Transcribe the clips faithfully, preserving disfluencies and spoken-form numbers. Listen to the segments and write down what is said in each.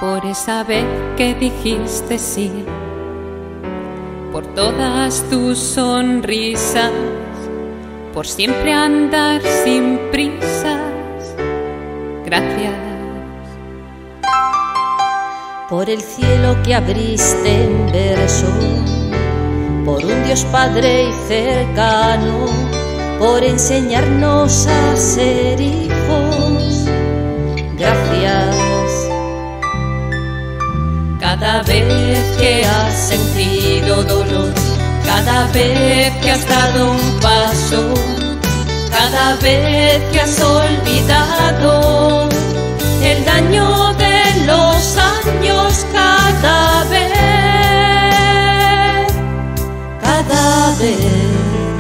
por esa vez que dijiste sí, por todas tus sonrisas, por siempre andar sin prisas. Gracias. Por el cielo que abriste en verso, por un Dios Padre y cercano, por enseñarnos a ser hijos. Gracias. Cada vez que has sentido dolor, cada vez que has dado un paso, cada vez que has olvidado el daño de los años, cada vez, cada vez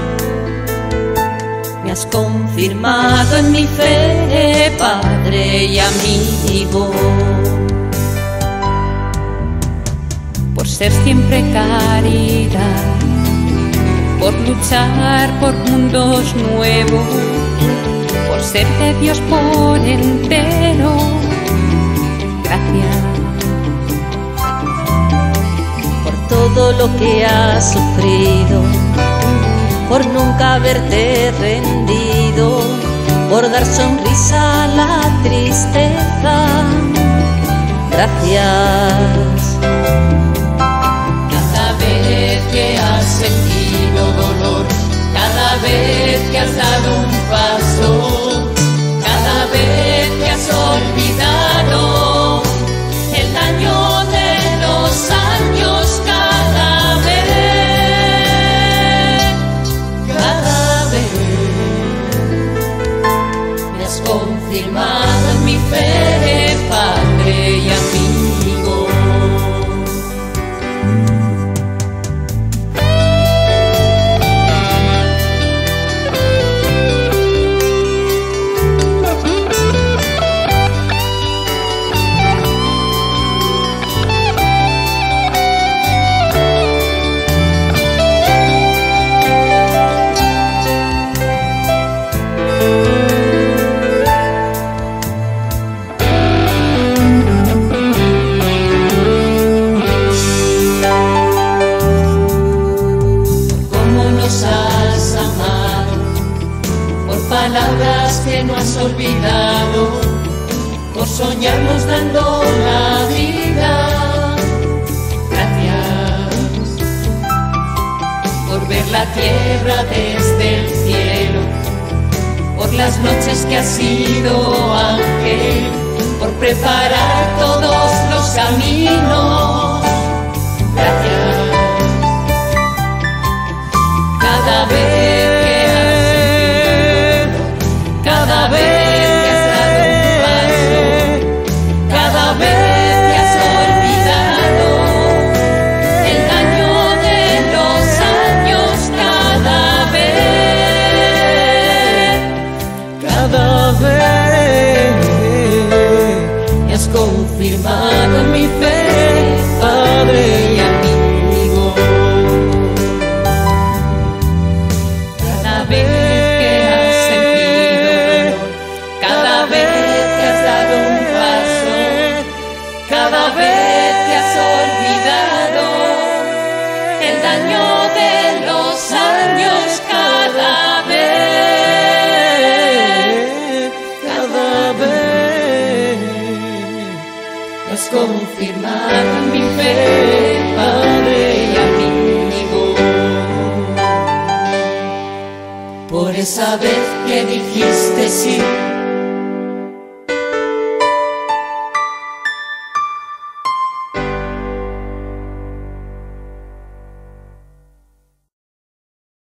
me has confirmado en mi fe, Padre y amigo. Por ser siempre caridad, por luchar por mundos nuevos, por ser de Dios por entero. Gracias. Por todo lo que has sufrido, por nunca haberte rendido, por dar sonrisa a la tristeza. Gracias. Cada vez que has sentido dolor, cada vez que has dado un paso, cada vez que has olvidado el daño de los años, cada vez, cada vez me has confirmado en mi fe, Padre y amigo. Palabras que no has olvidado, por soñarnos dando la vida. Gracias por ver la tierra desde el cielo, por las noches que has sido ángel, por preparar todos los caminos. Gracias. Cada vez Cada vez que has dado un paso, cada vez que has olvidado el daño de los años, cada vez, cada vez me has confirmado en mi fe, Padre y amigo. Cada vez cada vez que has olvidado el daño de los años, cada vez, cada vez me has confirmado en mi fe, Padre y amigo. Por esa vez que dijiste sí,